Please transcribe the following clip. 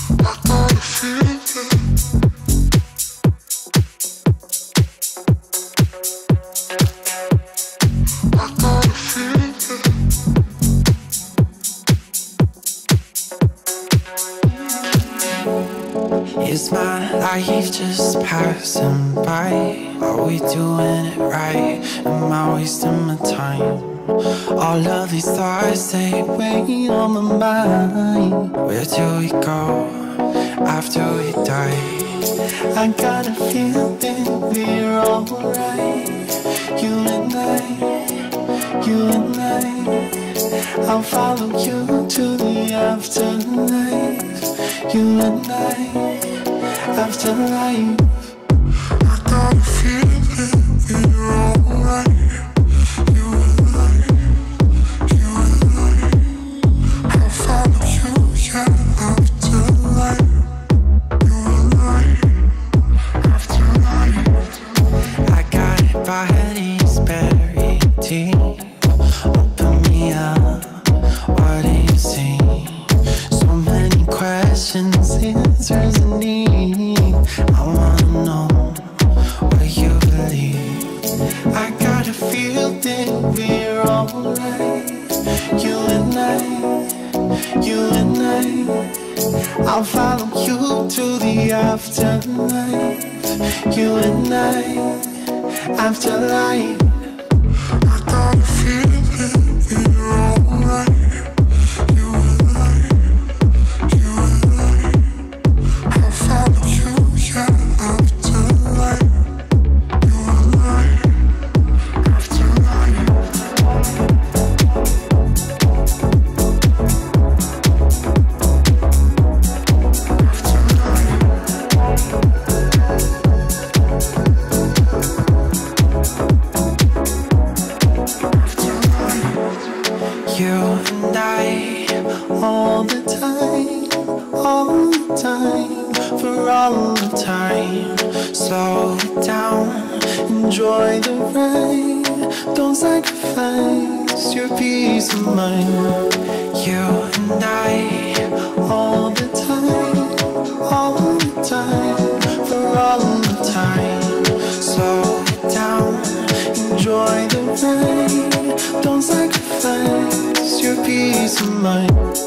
Is my life just passing by? Are we doing it right? Am I wasting my time? All of these thoughts, they weigh on my mind. Where do we go after we die? I got a feeling we're alright. You and I, I'll follow you to the afterlife. You and I, AfterLife. I got a feeling we're alright. You and I, I'll follow you, yeah, AfterLife. You and I, AfterLife. I got bodies buried deep. Open me up, what do you see? So many questions, answers I need. I wanna know what you believe. I got a feeling we're alright. You and I, I'll follow you to the afterlife. You and I, AfterLife. I got a feeling we're alright. You and I, all the time, for all the time. Slow it down, enjoy the ride. Don't sacrifice your peace of mind. You and I, all the time, for all the time. Slow it down, enjoy the ride. Don't sacrifice your peace of mind.